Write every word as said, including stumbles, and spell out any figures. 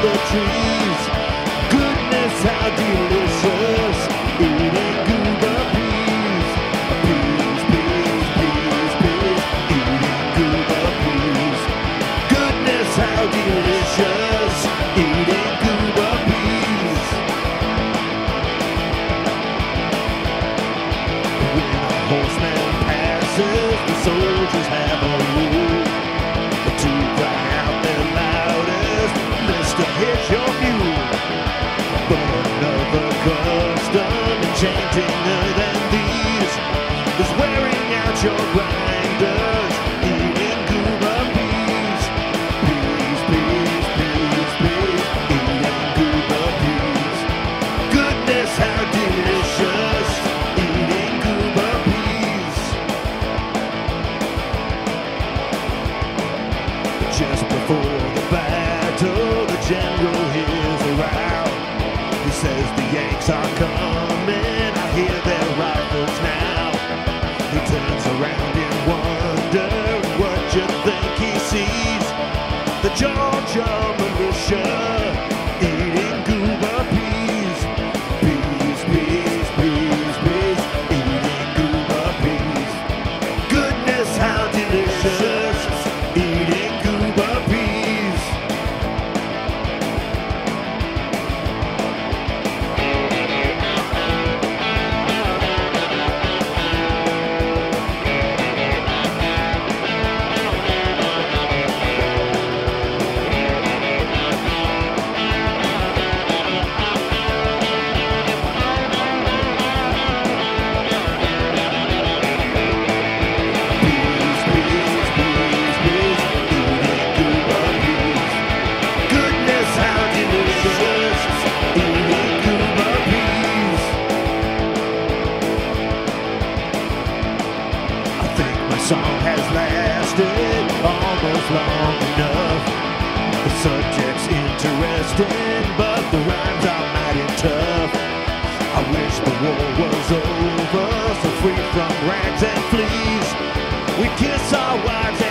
the trees. Goodness, how delicious, eating Goober peas. Peas, peas, peas, peas, eating Goober peas. Goodness, how delicious, eating Goober peas. When a horseman passes, the soldiers have a rule to cry out their loudest, Mister Here's your mule. But another custom enchantinger than these is wearing out your grinders, eating Goober peas. Peas, peas, peas, peas, eating Goober peas. Goodness, how delicious, eating Goober peas. Just before the battle, the general hears a row. He says the Yanks are coming, I hear their rifles now. He turns around in wonder, what you think he sees? The Georgia militia eating Goober peas. Peas, peas, peas, peas, eating Goober peas. Goodness, how delicious, eating Goober peas. Peas, peas, peas, peas, eating Goober peas. Goodness, how delicious, eating Goober peas. I think my song has lasted almost long enough. The subject's interesting, but the rhymes are mighty tough. I wish the war was over, so free from rags and fleas. We kiss our wives